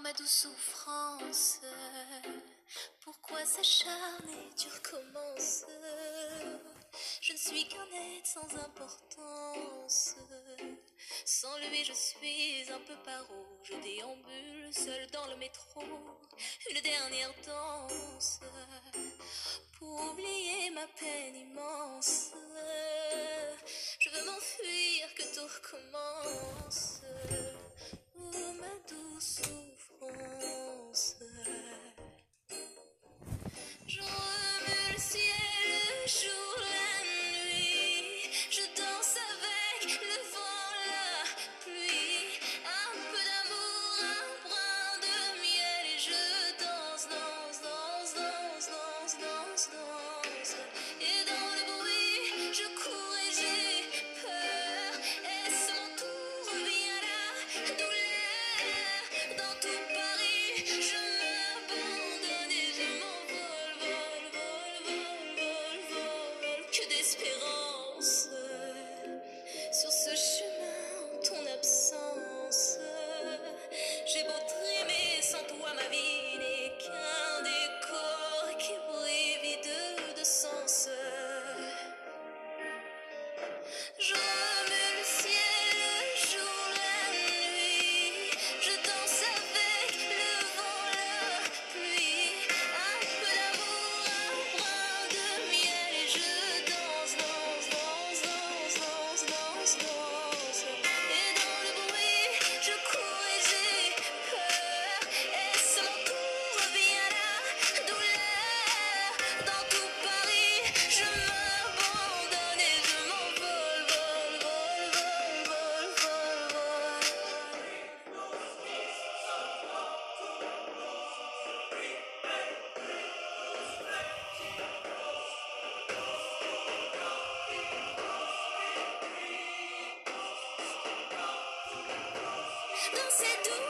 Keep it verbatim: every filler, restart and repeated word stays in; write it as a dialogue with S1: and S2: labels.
S1: ma douce souffrance, pourquoi s'acharner, tu recommences? Je ne suis qu'un être sans importance. Sans lui je suis un peu paro. Je déambule seul dans le métro. Une dernière danse pour oublier ma peine immense. Je veux m'enfuir, que tout recommence. Oh ma douce souffrance. Je remue le ciel, le jour, la nuit. Je danse avec le vent, la pluie. Un peu d'amour, un brin de miel. Et je danse, danse, danse, danse, danse, danse, danse. Et dans le bruit, je cours et j'ai peur. Est-ce mon tour, vient la douleur? Dans tout Paris, je m'abandonne et je m'envole, vol, vol, vol, vol, vol. Que d'espérance sur ce chemin en ton absence. J'ai beau trimer, sans toi ma vie n'est qu'un décor qui brille vide de sens. Je remue le ciel, le jour, la nuit. Je danse avec le vent, la pluie. Un peu d'amour, un brin de miel. Et je danse, danse, danse, danse, danse, danse, danse. Et dans le bruit, je cours et j'ai peur. Est-ce mon tour, vient la douleur? Dans tout Paris, je m'abandonne et je m'envole, vol, vol, vol, vol, vol, vol. Dans cette douce